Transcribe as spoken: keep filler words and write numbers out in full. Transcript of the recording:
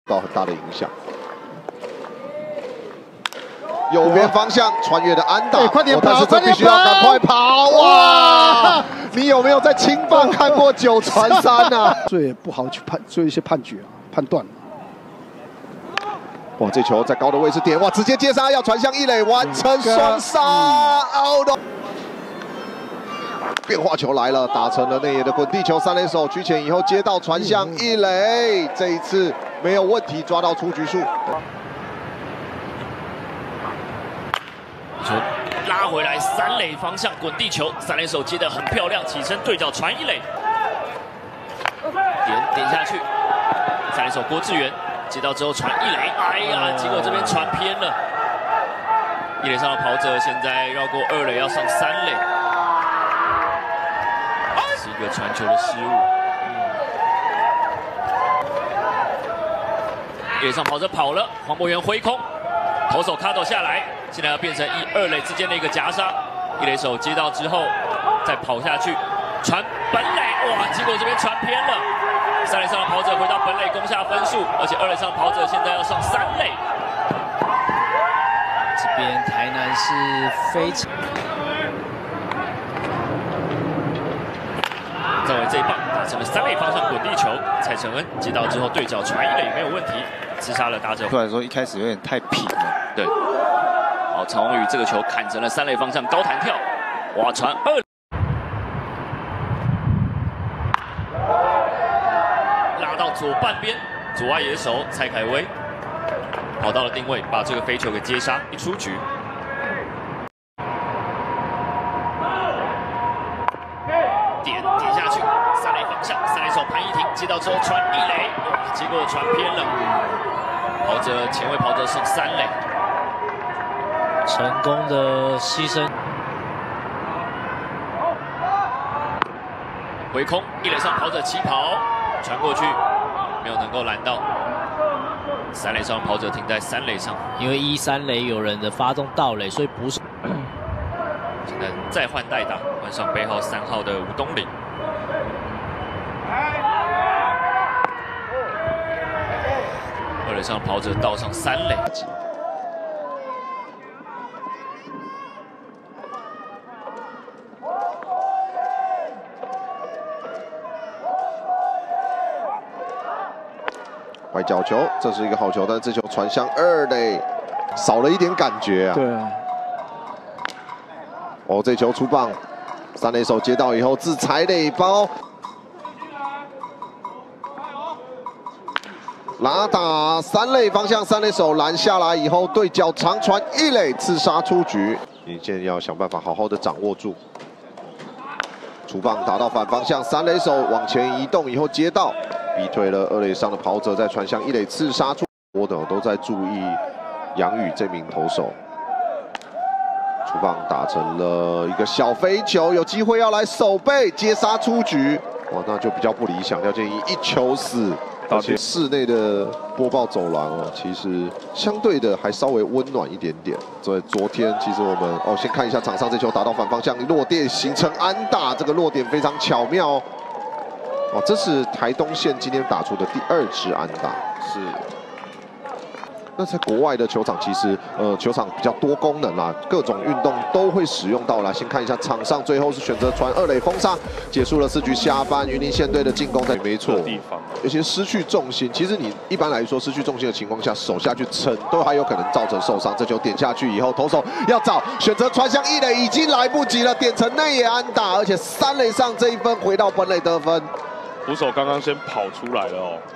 到很大的影响。右边方向穿越的安打， 快点跑， 但是这必须要赶快跑！哇，你有没有在青棒看过九传三啊？ 所以不好去判做一些判决啊，判断。 哇，这球在高的位置点，哇，直接接杀，要传向一垒，完成双杀 out。变化球来了，打成了内野的滚地球，三垒手举前以后接到传向一垒，这一次没有问题，抓到出局数。 球拉回来，三垒方向滚地球，三垒手接得很漂亮，起身对角传一垒，点点下去，三垒手郭志源。 接到之后传一垒，哎呀，结果这边传偏了。一垒上的跑者现在绕过二垒，要上三垒，是一个传球的失误。一垒上跑者跑了，黄博源挥空，投手卡斗下来，现在要变成一二垒之间的一个夹杀。一垒手接到之后再跑下去，传本垒，哇，结果这边传偏了。 三垒上的跑者回到本垒攻下分数，而且二垒上的跑者现在要上三垒。 这边台南是非常。 再为这一棒打成了三垒方向滚地球，蔡承恩接到之后对角传一垒没有问题，刺杀了打者。 出来说一开始有点太平了。 对。好，曹王宇这个球砍成了三垒方向高弹跳，哇，传二。 到左半边，左外野手蔡凯威跑到了定位，把这个飞球给接杀，一出局。点点下去，三垒方向，三垒手潘一婷接到之后传一垒，哇，结果传偏了，跑者前卫跑者上三垒， 成功的牺牲。 回空，一垒上跑者起跑。 传过去，没有能够拦到。三垒上跑者停在三垒上， 因为一三垒有人的发动盗垒，所以不是。 现在再换代打，换上背号三号的吴东岭。二垒上跑者倒上三垒。 拐角球，这是一个好球，但这球传向二垒，少了一点感觉啊。 对啊。 哦，这球出棒，三垒手接到以后自踩垒包，拉打三垒方向，三垒手拦下来以后对角长传一垒，刺杀出局。你现在要想办法好好的掌握住。出棒打到反方向，三垒手往前移动以后接到。 逼退了二垒上的跑者，再传向一垒刺杀出，我等都在注意杨宇这名投手。出棒打成了一个小飞球，有机会要来守备接杀出局，哇，那就比较不理想。廖建一一球死，而且室内的播报走廊哦，其实相对的还稍微温暖一点点。所以昨天其实我们哦，先看一下场上这球打到反方向落点形成安打，这个落点非常巧妙哦。 哦，这是台东县今天打出的第二支安打。是。那在国外的球场，其实呃球场比较多功能啦，各种运动都会使用到啦。先看一下场上，最后是选择传二垒封杀，结束了四局下半，云林县队的进攻在没错，有些失去重心。其实你一般来说失去重心的情况下，手下去撑都还有可能造成受伤。这球点下去以后，投手要找选择传向一垒，已经来不及了，点成内野安打，而且三垒上这一分回到本垒得分。 捕手刚刚先跑出来了哦。